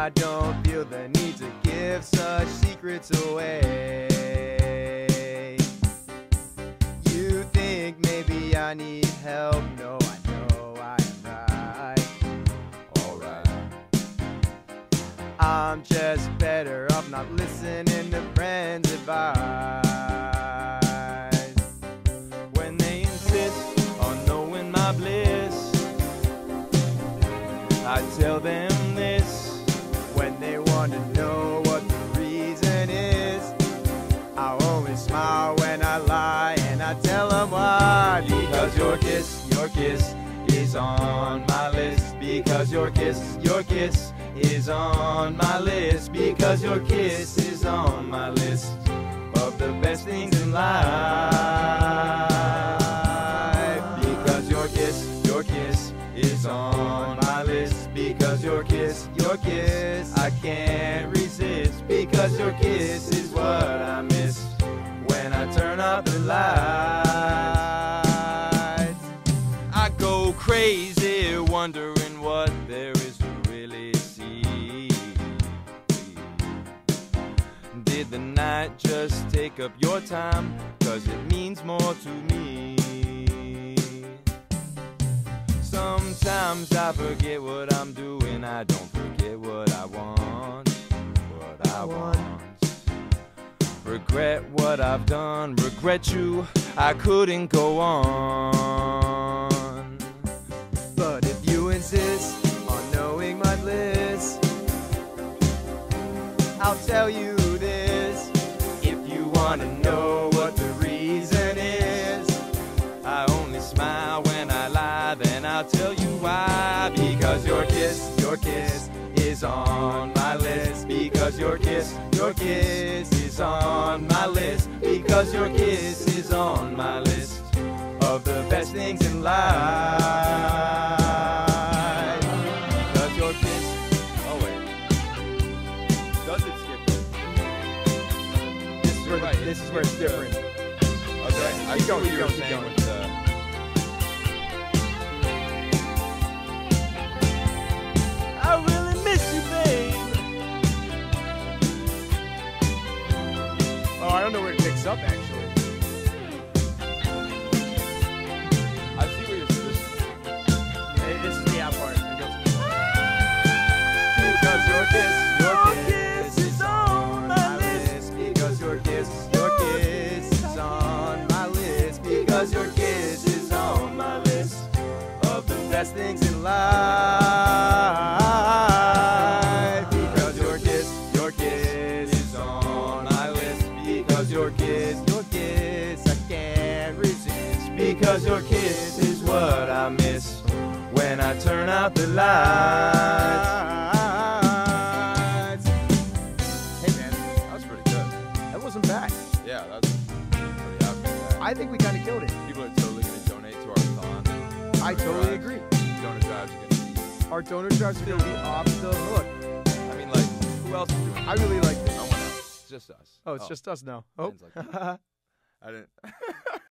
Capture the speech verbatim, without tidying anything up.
I don't feel the need to give such secrets away. You think maybe I need help? No, I know I am right. Alright. I'm just better off not listening to friends' advice. When they insist on knowing my bliss, I tell them this. When they want to know what the reason is, I only smile when I lie, and I tell them why. Because your kiss, your kiss is on my list. Because your kiss, your kiss is on my list. Because your kiss is on my list of the best things in life. Because your kiss, your kiss is on my list. Because your kiss, your kiss, I can't resist. Because your kiss is what I miss when I turn off the lights. I go crazy wondering what there is to really see. Did the night just take up your time? 'Cause it means more to me. Sometimes I forget what I'm doing. I don't forget what I want. What I want. Regret what I've done. Regret you. I couldn't go on. But if you insist on knowing my bliss, I'll tell you this. If you want to know what the reason is, I only smile when I lie, then I'll tell you why. Because your kiss, your kiss is on my list. Because your kiss, your kiss is on my list. Because your kiss is on my list of the best things in life. Because your kiss, oh wait, does it skip it? This is where, right, this is where it's different. Okay, I see what you were saying with the... I really miss you, babe. Oh, I don't know where it picks up, actually. I see where you're just... This is the out part. It goes... Because your kiss, your kiss is on my list. Because your kiss, your kiss is on my list. Because your kiss is on my list of the best things in life. Because your kiss, your kiss is on my list. Because your kiss, your kiss, I can't resist. Because your kiss is what I miss when I turn out the lights. Hey man, that was pretty good. That wasn't bad. Yeah, that's pretty happy. I think we kind of killed it. People are totally going to donate to our thon. I totally agree. Donor drives are going to be... Our donor drives are going to be off the hook. I mean, like, who else is doing it? I really like this. No one else. It's just us. Oh, it's oh. just us now. Oh. Like, I didn't...